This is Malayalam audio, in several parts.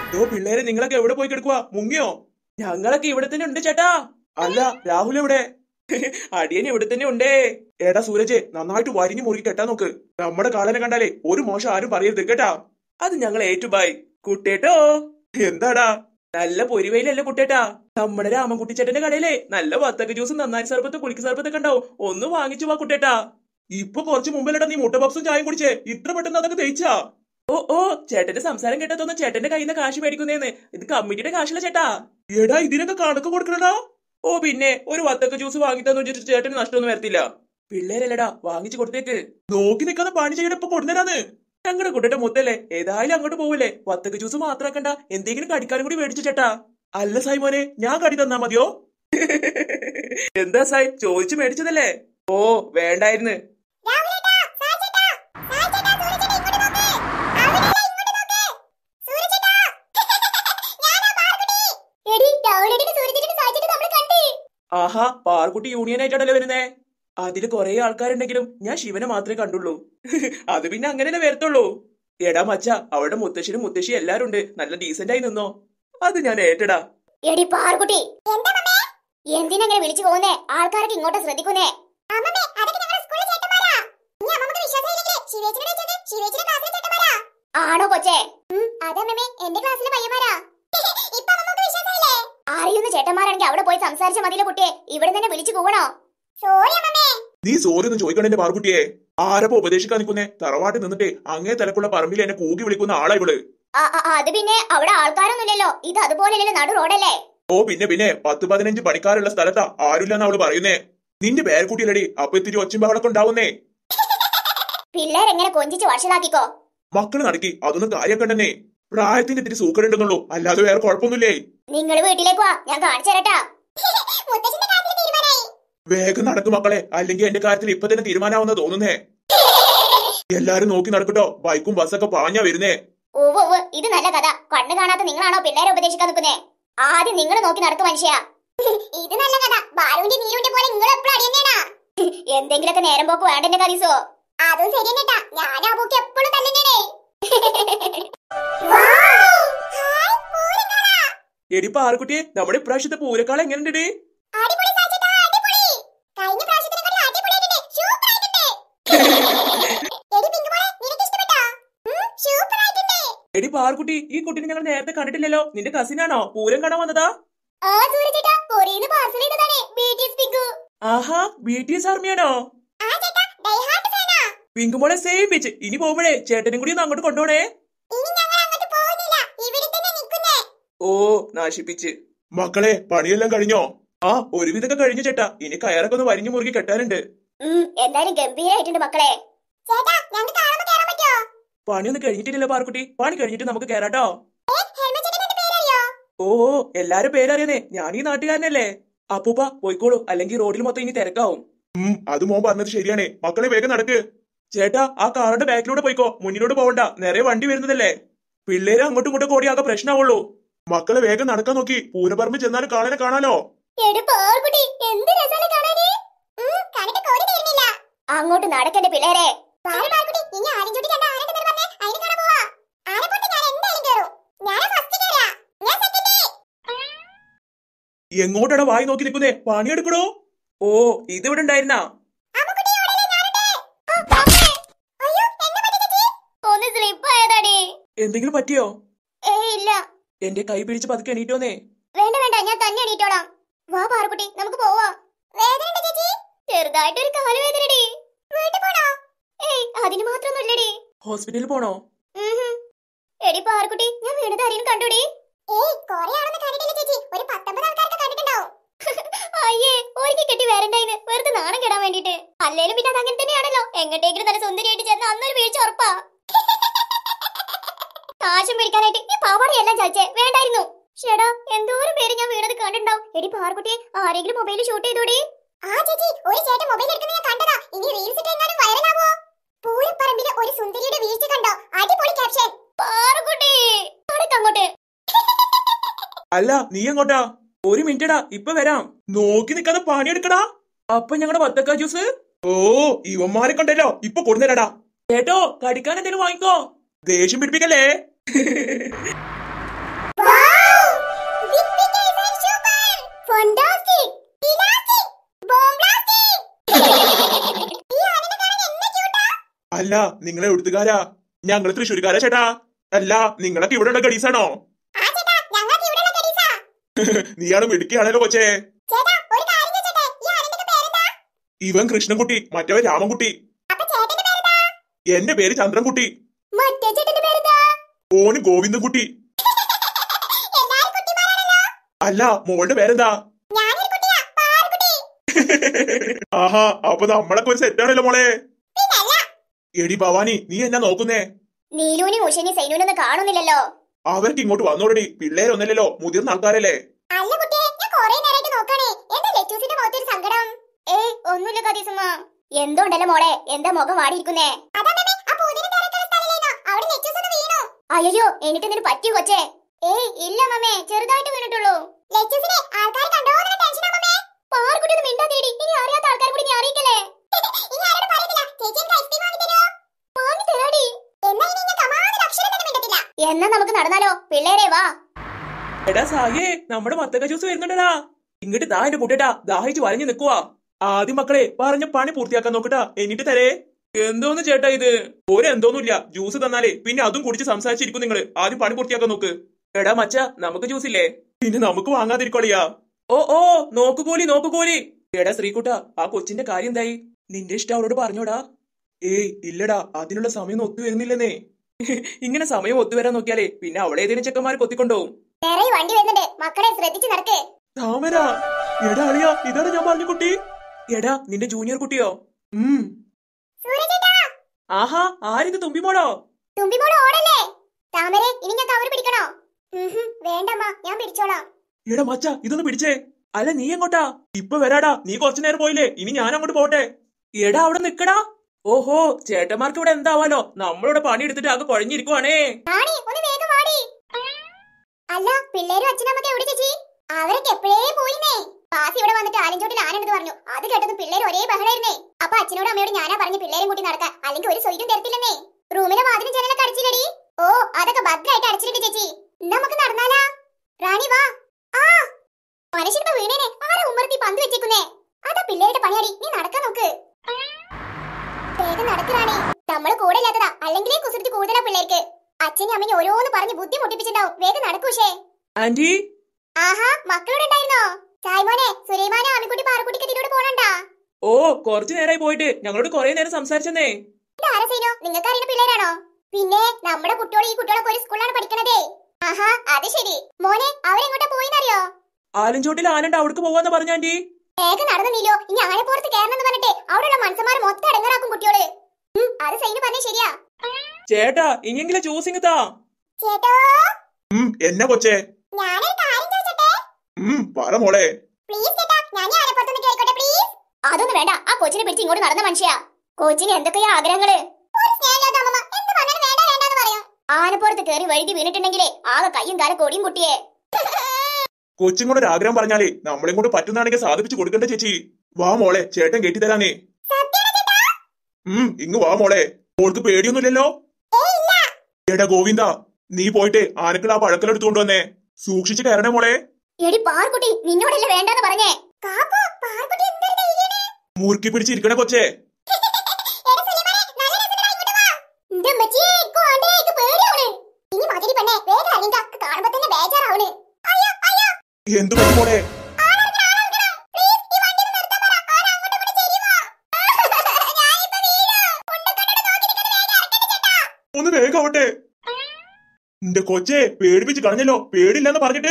ഓ പിള്ളേരെ നിങ്ങളൊക്കെ എവിടെ പോയി കിടക്കുവാ? മുങ്ങിയോ? ഞങ്ങളൊക്കെ ഇവിടെ തന്നെ ഉണ്ട് ചേട്ടാ. അല്ല രാഹുൽ എവിടെ? അടിയൻ ഇവിടെ തന്നെ ഉണ്ടേ. എടാ സൂരജ്, നന്നായിട്ട് വരിഞ്ഞു മുറുകി കെട്ടാൻ നോക്ക്. നമ്മുടെ കാളനെ കണ്ടാലേ ഒരു മോശം ആരും പറയരുത് കേട്ടാ. അത് ഞങ്ങൾ ഏറ്റുബായ്. കുട്ടേട്ടോ എന്താടാ? നല്ല പൊരിവയിലല്ലേ കുട്ടേട്ടാ? നമ്മുടെ രാമൻകുട്ടി ചേട്ടന്റെ കടയിലെ നല്ല വത്തക്ക ജ്യൂസും നന്നായി സർബത്ത് കുളിക്ക് സർബത്തൊക്കെ ഉണ്ടാവും. ഒന്ന് വാങ്ങിച്ചു വാ കുട്ടേട്ടാ. ഇപ്പൊ കുറച്ച് മുമ്പിലടാ നീ മുട്ട പപ്സും ചായം കുടിച്ചേ. ഇത്ര പെട്ടെന്ന് അതൊക്കെ തേച്ചാ? ഓ ഓ, ചേട്ടന്റെ സംസാരം കേട്ടതൊന്ന് ചേട്ടന്റെ കയ്യിൽ നിന്ന് കാശ് മേടിക്കുന്നേന്ന്. ഇത് കമ്മിറ്റിയുടെ കാശില്ല ചേട്ടാ. എടാ ഇതിനൊക്കെ കണക്ക് കൊടുക്കണടാ. ഓ പിന്നെ ഒരു വത്തക്ക ജ്യൂസ് വാങ്ങിത്തന്നു വെച്ചിട്ട് ചേട്ടന് നഷ്ടമൊന്നും വരത്തില്ല. പിള്ളേരല്ലടാ, വാങ്ങിച്ചു കൊടുത്തേക്ക്. നോക്കി നിൽക്കാതെ പണി ചെയ്യണം, ഇപ്പൊ കൊടുന്നേരാന്ന്. ഞങ്ങളുടെ കുട്ടേട്ട മുത്തല്ലേ, ഏതായാലും അങ്ങോട്ട് പോവല്ലേ. വത്തക്ക ജ്യൂസ് മാത്രാക്കണ്ട, എന്തെങ്കിലും കടിക്കാനും കൂടി മേടിച്ചു ചേട്ടാ. അല്ല സായി മോനെ, ഞാൻ കടി തന്നാ മതിയോ? എന്താ സായി, ചോദിച്ചു മേടിച്ചതല്ലേ? ഓ വേണ്ടായിരുന്നു. ആഹാ, പാർക്കുട്ടി യൂണിയൻ ആയിട്ടാണല്ലോ വരുന്നേ. അതില് കുറെ ആൾക്കാരുണ്ടെങ്കിലും ഞാൻ ശിവനെ മാത്രമേ കണ്ടുള്ളൂ. അത് പിന്നെ അങ്ങനെയല്ലേ വരത്തുള്ളൂ. എടാ മച്ച, അവളുടെ മുത്തശ്ശിനും മുത്തശ്ശി എല്ലാരും ഉണ്ട്. നല്ല ഡീസന്റ് ആയി നിന്നോ. അത് ഞാൻ ഏറ്റടാ. എടി പാർക്കുട്ടി, എന്തിനങ്ങനെ വിളിച്ചു പോകുന്നേ? ആൾക്കാരൊക്കെ ഇങ്ങോട്ട് ശ്രദ്ധിക്കുന്നേ. ആണോ കൊച്ചേ? എന്റെ ക്ലാസ്സിലെ പയ്യന്മാരാ. അറിയുന്ന ചേട്ടന്മാരാണെങ്കിൽ അവിടെ പോയി സംസാരിച്ച മതിയിലെ കുട്ടിയെ ഇവിടെ തന്നെ വിളിച്ചു പോകണോ? നീ സോറി ഒന്നും ചോദിക്കണ എന്റെ പാർക്കുട്ടിയെ. ആരപ്പോ ഉപദേശിക്കാൻ നിൽക്കുന്നേ? തറവാട്ട് നിന്നിട്ടേ അങ്ങേ തലക്കുള്ള പറമ്പിൽ എന്നെ കൂകി വിളിക്കുന്ന ആളാ ഇവള്. അത് പിന്നെ അവിടെ ആൾക്കാരൊന്നുമില്ലല്ലോ. ഇത് അതുപോലെയല്ലോ, നടു റോഡല്ലേ. ഓ പിന്നെ 10-15 പണിക്കാരുള്ള സ്ഥലത്താ ആരുമില്ലെന്ന് അവള് പറയുന്നേ. നിന്റെ പേരക്കുട്ടിയിലടി, അപ്പൊ ഇത്തിരി ഒച്ചും ബഹളൊക്കെ ഉണ്ടാവുന്നേ. പിള്ളേരെങ്ങനെ കൊഞ്ചിച്ച് വഷളാക്കിക്കോ. മക്കള് നടക്കി അതൊന്നും കാര്യമൊക്കെ ഉണ്ടെന്നേ. പ്രായത്തിന്റെ ഇത്തിരി സൂക്കടുണ്ടെന്നുള്ളൂ, അല്ലാതെ വേറെ കുഴപ്പമൊന്നുമില്ലേ. നിങ്ങൾ വീട്ടിലേക്ക് വാ, ഞാൻ കാണിച്ചു തരട്ടാ. വേഗം നടക്കും മക്കളെ, അല്ലെങ്കിൽ എന്റെ കാര്യത്തിൽ ഇപ്പൊ തന്നെ തീരുമാനാവുന്ന തോന്നുന്നേ. എല്ലാരും നോക്കി നടക്കട്ടോ, ബൈക്കും ബസ്സൊക്കെ പാഞ്ഞാ വരുന്നേ. ഓ ഇത് നല്ല കഥ. കണ്ണു കാണാത്ത നിങ്ങളാണോ പിള്ളേരെ ഉപദേശിക്കാൻ നിൽക്കുന്നേ? ആദ്യം നിങ്ങൾ നോക്കി നടക്കും മനുഷ്യ. ഇത് നല്ല കഥ. ബാലുവിന്റെ നീരുവിന്റെ പോലെ നിങ്ങൾ എപ്പോഴും അടിയന്നേടാ. എന്തെങ്കിലൊക്കെ നേരം പോക്ക് വേണ്ടെന്നെ കരീസോ. അതും ശരിയെന്നേട്ടാ, ഞാൻ ആ പോക്ക് എപ്പോഴും തന്നെയാണേ. എടി പാർക്കുട്ടിയെ, നമ്മുടെ ഇപ്രാവശ്യത്തെ പൂരക്കാളം എങ്ങനെയുണ്ട്? എടി പാർക്കുട്ടി, ഈ കുട്ടിനെ ഞങ്ങൾ നേരത്തെ കണ്ടിട്ടില്ലല്ലോ. നിന്റെ കസിനാണോ? പൂരം കാണാൻ വന്നതാ? ആഹാ, BTS ആർമിയാണോ? പിങ്കുമോളെ സെയിം പിച്ച്. ഇനി പോകുമ്പോഴേ ചേട്ടനും കൂടി ഒന്ന് അങ്ങോട്ട് കൊണ്ടുപോണേ. ഓ നാശിപ്പിച്ച്. മക്കളെ പണിയെല്ലാം കഴിഞ്ഞോ? ആ ഒരുവിധൊക്കെ കഴിഞ്ഞു ചേട്ടാ. ഇനി കയറൊക്കെ ഒന്ന് വരിഞ്ഞു മുറുകി കെട്ടാനുണ്ട്. എന്തായാലും ഗംഭീരായിട്ടുണ്ട് മക്കളെ. പണിയൊന്നും കഴിഞ്ഞിട്ടില്ലല്ലോ പാർക്കുട്ടി. പണി കഴിഞ്ഞിട്ട് നമുക്ക് കയറാട്ടോ. ഓ എല്ലാരും പേരറിയുന്നേ. ഞാൻ ഈ നാട്ടുകാരനല്ലേ. അപ്പൂപ്പ പോയിക്കോളൂ, അല്ലെങ്കിൽ റോഡിൽ മൊത്തം ഇനി തിരക്കാവും. അത് മോൻ പറഞ്ഞത് ശരിയാണേ. മക്കളെ വേഗം നടക്ക്. ചേട്ടാ ആ കാറിന്റെ ബാക്കിലൂടെ പോയിക്കോ, മുന്നിലോട്ട് പോവണ്ട. നിറയെ വണ്ടി വരുന്നതല്ലേ. പിള്ളേരെ അങ്ങോട്ടും ഇങ്ങോട്ടും ഓടിയാകെ പ്രശ്നമാവുള്ളൂ. മക്കളെ വേഗം നടക്കാൻ നോക്കി. പൂരപ്പറമ്പ് ചെന്നാലും കാളനെ കാണാലോ. അങ്ങോട്ട് നടക്കണ്ടേ പിള്ളേരെ? എങ്ങോട്ടടാ വായി നോക്കി നിൽക്കുന്നേ? പണിയെടുക്കണോ? ഓ ഇതിവിടെ ഉണ്ടായിരുന്നാ? എന്തെങ്കിലും പറ്റിയോ? ഇല്ല. എന്റെ കൈ പിടിച്ച് പതുക്കെ എണീറ്റോന്നേ. വേണ്ട വേണ്ട, ഞാൻ തന്നെ എണീറ്റോളാം. വാ പാറുക്കുട്ടി, നമുക്ക് പോവാം. ചെറുതായിട്ടൊരു കാല് വേദനടി. അതിന് മാത്രമൊന്നുമില്ലടി. ഹോസ്പിറ്റലിൽ പോണോ? എടി പാറുക്കുട്ടി, ഞാൻ വീണത് ആരെയും കണ്ടോടി? അയ്യേ, ഒരുക്കി കെട്ടി വരണ്ടായിന്ന് വെറുതെ നാണം കെടാൻ വേണ്ടിട്ട്. അല്ലേലും പിന്നെ അത് അങ്ങനെ തന്നെയാണല്ലോ. എങ്ങോട്ടെങ്കിലും നല്ല സുന്ദരിയായിട്ട് ചെന്ന് അന്നൊരു വീഴ്ച ഉറപ്പാ. കാശും പിടിക്കാനായിട്ട് ഈ പാവാടയെല്ലാം ചാച്ചേ വേണ്ടായിരുന്നു. ഷേടാ, എന്തോരം പേര് ഞാൻ വീണത് കണ്ടിട്ടുണ്ടാവും. എടി പാറുക്കുട്ടിയെ ആരെങ്കിലും മൊബൈൽ ഷൂട്ട് ചെയ്തോടി. ഒരു ചേട്ടൻ മൊബൈൽ എടുക്കുന്നത് ഞാൻ കണ്ടതാ. ഇനി റീൽസ് ഇട്ടെങ്ങാനും വൈറലാവോ? പൂരപ്പറമ്പിലെ ഒരു സുന്ദരിയുടെ വീഴ്ച കണ്ടോ? അടിപൊളി ക്യാപ്ഷൻ. പാറുക്കുട്ടി അങ്ങോട്ട്. അല്ല നീ എങ്ങോട്ടാ? ഒരു മിനിറ്റടാ, ഇപ്പൊ വരാം. നോക്കി നിൽക്കാതെ പണിയെടുക്കടാ. അപ്പൊ ഞങ്ങളുടെ വത്തക്ക ജ്യൂസ്. ഓ ഇവന്മാരെ കണ്ടല്ലോ, ഇപ്പൊ കൊടുന്നേരാടാ. ചേട്ടോ കടിക്കാൻ എന്തെങ്കിലും വാങ്ങിക്കോ. ദേഷ്യം പിടിപ്പിക്കല്ലേ. Fantastic, elastic, bombastic. ഈ ആനനെ കാണാൻ എന്നെ ക്യൂട്ടാ. അല്ല നിങ്ങളെ എഴുത്തുകാരാ? ഞങ്ങള് തൃശ്ശൂർക്കാരാ ചേട്ടാ. അല്ല നിങ്ങളൊക്കെ ഇവിടെയുള്ള ഗഡീസാണോ? ആ ചേട്ടാ, ഞങ്ങൾക്ക് ഇവിടെയുള്ള ഗഡീസാ. നീയാണ് മിടുക്കിയാണല്ലോ കൊച്ചേ. ചേട്ടാ ഒരു കാര്യം ചോദിച്ചോട്ടെ, ഈ ആനന്റെ പേരെന്താ? ഇവൻ കൃഷ്ണൻകുട്ടി, മറ്റവൻ രാമൻകുട്ടി. അപ്പൊ ചേട്ടന്റെ പേരെന്താ? എന്റെ പേര് ചന്ദ്രൻകുട്ടി. മറ്റേ ചേട്ടന്റെ പേരെന്താ? ഓന് ഗോവിന്ദൻകുട്ടി. എല്ലാരും കുട്ടിമാരാണല്ലോ. അല്ല മോളുടെ പേരെന്താ? ഞാനൊരു കുട്ടിയാ, പാറുകുട്ടി. ആഹാ, അപ്പൊ നമ്മളൊക്കെ ഒരു സെറ്റാണല്ലോ മോളെ. പിന്നല്ല. എടി ഭവാനി, നീ എന്നാ നോക്കുന്നേ? നീലൂനി ഉഷനി സൈനൂനൊന്നും കാണുന്നില്ലല്ലോ. അവർക്ക് ഇങ്ങോട്ട് വന്നോടടി, പിള്ളേരൊന്നല്ലല്ലോ, മുതിർന്ന ആൾക്കാരല്ലേ. അല്ല കുട്ടിയെ, ഞാൻ കൊറേ നേരമായിട്ട് നോക്കണേ. എന്താ ലച്ചൂസിന്റെ മുഖത്തൊരു സങ്കടം? ഏയ് ഒന്നുമില്ല കതീസമ്മ. എന്തോണ്ടല്ലോ മോളെ, എന്താ മുഖം വാടിയിരിക്കുന്നേ? അയ്യോ, എനിക്ക് നിന് പറ്റി കൊച്ചേ. ഏയ് ഇല്ല മമ്മേ, ചെറുതായിട്ട് വീണിട്ടുള്ളൂ. ലച്ചൂസിനെ ആൾക്കാർ കണ്ടോന്ന് ടെൻഷനാ മമ്മേ. പാർക്കുട്ടി ഒന്ന് മിണ്ടാതിരി, ഇനി അറിയാത്ത ആൾക്കാർ കൂടി നീ അറിയിക്കല്ലേ. ഇനി ആരോടും പറയത്തില്ല. ചേച്ചി എനിക്ക് ഐസ്ക്രീം വാങ്ങി തരോ? വാങ്ങി തരാടി. എന്നാ ഇനി ഞാൻ കമാന്നൊരു അക്ഷരം തന്നെ മിണ്ടത്തില്ല. എന്നാ നമുക്ക് നടന്നാലോ? പിള്ളേരെ വാ. എടാ സായേ, നമ്മുടെ മത്തക്ക ജ്യൂസ് വരുന്നുണ്ടടാ. ഇങ്ങോട്ട് ദാ എന്റെ കുട്ടിട്ടാ, ദാഹിച്ച് വരഞ്ഞു നിക്കുവാ. ആദ്യം മക്കളെ പറഞ്ഞ പണി പൂർത്തിയാക്കാൻ നോക്കട്ടാ, എന്നിട്ട് തരേ. എന്തോന്ന് ചേട്ടാ ഇത്? ഒരെന്തോന്നുമില്ല, ജ്യൂസ് തന്നാലേ പിന്നെ അതും കുടിച്ച് സംസാരിച്ചിരിക്കും നിങ്ങള്. ആദ്യം പണി പൂർത്തിയാക്കാൻ നോക്ക്. എടാ മച്ച, നമുക്ക് ജ്യൂസ് ഇല്ലേ? പിന്നെ നമുക്ക് വാങ്ങാതിരിക്കോളിയാ. ഓ ഓ, നോക്കുകൂലി. എടാ ശ്രീകുട്ട, ആ കൊച്ചിന്റെ കാര്യം എന്തായി? നിന്റെ ഇഷ്ടം അവളോട് പറഞ്ഞോടാ? ഏയ് ഇല്ലടാ, അതിനുള്ള സമയം ഒത്തു വരുന്നില്ലെന്നേ. ഇങ്ങനെ സമയം ഒത്തുവരാൻ നോക്കിയാലേ പിന്നെ അവളെ ഏതെങ്കിലും ചെക്കന്മാര് കൊത്തിക്കൊണ്ടുപോകും. വണ്ടി വരുന്നുണ്ട്, മക്കളെ ശ്രദ്ധിച്ച് നടക്ക്. താമര, എടാ അളിയാ, ഇതാണ് ഞാൻ പറഞ്ഞ കുട്ടി. എടാ നിന്റെ ജൂനിയർ കുട്ടിയോ? ആഹാ, ആരിത് തുമ്പിമോളോ? തുമ്പിമോള് ഓടല്ലേ? താമരെ, ഇനി ഞാൻ കവർ പിടിക്കണോ? വേണ്ടമ്മ, ഞാൻ പിടിച്ചോളാം. എടാ മച്ച, ഇതൊന്ന് പിടിച്ചേ. അല്ല നീ എങ്ങോട്ടാ? ഇപ്പൊ വരാടാ, നീ കുറച്ചു നേരം പോയില്ലേ, ഇനി ഞാൻ അങ്ങോട്ട് പോട്ടെ. എടാ അവിടെ നിക്കടാ. ഓഹോ, ചേട്ടന്മാർക്ക് ഇവിടെ എന്താവാലോ, നമ്മളിവിടെ പണിയെടുത്തിട്ട് ആകെ കുഴഞ്ഞിരിക്കുവാണേ. അല്ല, പിള്ളേരും അച്ഛനമ്മക്ക് എവിടെ ചേച്ചി? അവരൊക്കെ എപ്പോഴേ പോയിന്നേ. പാസി ഇവിടെ വന്നിട്ട് ആലിഞ്ചോട്ടിൽ ആനണ്ടെന്ന് പറഞ്ഞു. അത് കേട്ടതും പിള്ളേർ ഒരേ ബഹളായിരുന്നേ. അപ്പൊ അച്ഛനോട് അമ്മയോട് ഞാനാ പറഞ്ഞു പിള്ളേരും കൂട്ടി നടക്കാൻ, അല്ലെങ്കിൽ ഒരു സ്വൈര്യം തരത്തില്ലെന്നേ. റൂമിലെ വാതിലും ജനലൊക്കെ അടച്ചില്ലടി. ഓ, അതൊക്കെ ഭദ്രമായിട്ട് അടച്ചിട്ടുണ്ട് ചേച്ചി. നമുക്ക് നടന്നാലാ? റാണി വാ. ആ മനുഷ്യന്റെ വീണേനെ ആരാ ഉമ്മർത്തി പന്ത് വെച്ചേക്കുന്നേ? അതാ പിള്ളേരുടെ പണിയാടി, നീ നടക്കാൻ നോക്ക്. വേഗം നടക്ക് റാണി, നമ്മള് കൂടെ ഇല്ലാത്തതാ, അല്ലെങ്കിലേ കുസൃതി കൂടുതലാ പിള്ളേർക്ക്. അച്ഛനും അമ്മയും ഓരോന്ന് പറഞ്ഞ് ബുദ്ധി മുട്ടിപ്പിച്ചിട്ടുണ്ടാവും. വേഗം നടക്കൂഷേ. ആന്റി. ആഹാ, മക്കളോട് ഉണ്ടായിരുന്നോ? സായ്മോനെ, സുലൈമാനെ, ആമിക്കുട്ടി, പാറക്കുട്ടിക്ക് ഇതിലൂടെ പോണണ്ടാ? ഓ, കുറച്ചു നേരമായി പോയിട്ട്, ഞങ്ങളോട് കുറെ നേരം സംസാരിച്ചെന്നേ. ഇതാരസൈനോ, നിങ്ങൾക്ക് അറിയുന്ന പിള്ളേരാണോ? പിന്നെ നമ്മുടെ കുട്ടിയോട് ഈ കുട്ടികളൊക്കെ ഒരു സ്കൂളിലാണ് പഠിക്കണതേ. ആഹാ, അത് ശരി. മോനെ, അവരെങ്ങോട്ടാ പോയിന്നറിയോ? ആലഞ്ചോട്ടിൽ ആനണ്ട്, അവിടേക്ക് പോവാന്ന് പറഞ്ഞ ആന്റി. വേഗം നടന്നില്ലോ, ഇനി ആനപ്പുറത്ത് കയറണമെന്ന് പറഞ്ഞിട്ട് അവിടെയുള്ള മനുഷ്യന്മാർ മൊത്തം ഇടങ്ങറാക്കും കുട്ടിയോട്. അത് സൈന് പറഞ്ഞേ ശരിയാ. ചേട്ടാ, ഇനിയെങ്കിലും ജ്യൂസിങ് താ. ചേട്ടോ. എന്നാ കൊച്ചേ? ഞാനൊരു കാര്യം ചോദിച്ചോട്ടെ? പറ മോളെ. പ്ലീസ് ചേട്ടാ, ഞാൻ ഈ ആനപ്പുറത്തൊന്ന് കേൾക്കട്ടെ പ്ലീസ്. അതൊന്നും വേണ്ട, ആ കൊച്ചിനെ പിടിച്ച് ഇങ്ങോട്ട് നടന്ന മനുഷ്യ. കൊച്ചിന് എന്തൊക്കെയാ ആഗ്രഹങ്ങള്? ആനപ്പുറത്ത് കയറി വഴുതി വീണിട്ടുണ്ടെങ്കിലേ ആകെ കയ്യും കാലം കൊടിയും കുട്ടിയെ. കൊച്ചും കൂടെ ഒരു ആഗ്രഹം പറഞ്ഞാലേ നമ്മളെ കൊണ്ട് പറ്റുന്നാണെങ്കിൽ സാധിപ്പിച്ചു കൊടുക്കണ്ടേ ചേച്ചി. വാ മോളെ, ചേട്ടൻ കേട്ടി തരാനേ. ഇങ്ങ് വാ മോളെ, മോൾക്ക് പേടിയൊന്നുമില്ലല്ലോ? എടാ ഗോവിന്ദ, നീ പോയിട്ട് ആനക്കൾ ആ പഴക്കലെടുത്തുകൊണ്ട് വന്നേ. സൂക്ഷിച്ച് കയറണേ മോളെ. എടി പാർക്കുട്ടി, നിന്നോടല്ലേ വേണ്ടെന്ന് പറഞ്ഞേ. മൂർക്കി പിടിച്ചിരിക്കണേ കൊച്ചേ. എന്തു പറ്റി മോളെ? ഒന്ന് വേഗാവട്ടെ. എന്റെ കൊച്ചെ പേടിപ്പിച്ച് കളഞ്ഞല്ലോ, പേടില്ലെന്ന് പറഞ്ഞിട്ട്.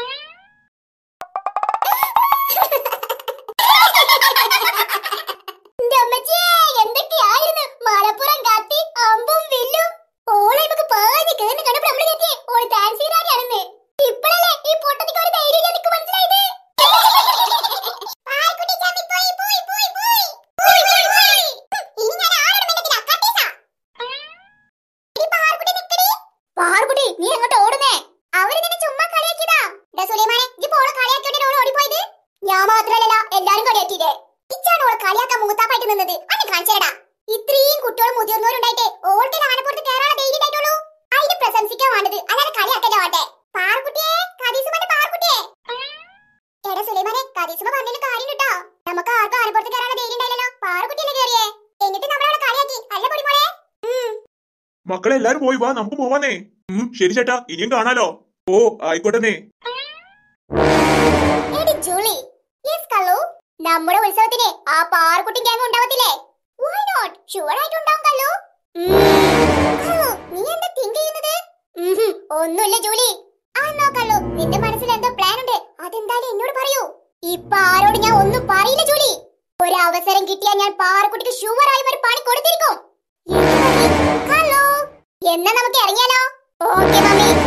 ഇത്രയും കുട്ടികളും മുതിർന്നവരുണ്ടായിട്ട് ഓൾക്ക് ആനപ്പുറത്ത് കയറാൻ ധൈര്യം ഉണ്ടായിട്ടുള്ളൂ. അതിന് പ്രശംസിക്കാൻ വേണ്ടത്, അല്ലാതെ കളിയാക്കല്ലേ വേണ്ടേ? പാർക്കുട്ടിയെ, കദീസുമന്റെ പാർക്കുട്ടിയെ. എടാ സുലൈമാനെ, മക്കളെ എല്ലാരും പോയി വാ, നമുക്ക് പോവാന്നേ. ശരി ചേട്ടാ, ഇനിയും കാണാലോ. ഓ ആയിക്കോട്ടെന്നേ. എടി ജൂലി, യെസ് കല്ലു, നമ്മുടെ ഉത്സവത്തിന് ആ പാർക്കുട്ടി ഗ്യാങ് ഉണ്ടാവത്തില്ലേ? Why not? ഷുവർ ആയിട്ട് ഉണ്ടാവും കല്ലു. കല്ലു, നീ എന്താ തിങ്ക് ചെയ്യുന്നത്? ഒന്നുമില്ല ജൂലി. ആന്നോ കല്ലു, നിന്റെ മനസ്സിൽ എന്തോ പ്ലാൻ ഉണ്ട്, അതെന്തായാലും എന്നോട് പറയൂ. ഇപ്പൊ ആരോട് ഞാൻ ഒന്നും പറയില്ല ജൂലി. ഒരു അവസരം കിട്ടിയാൽ ഞാൻ പാറക്കുട്ടിക്ക് ഷുവർ ആയി ഒരു പണി കൊടുത്തിരിക്കും. കല്ലു, എന്നാ നമുക്ക് ഇറങ്ങിയാലോ? Okay mummy.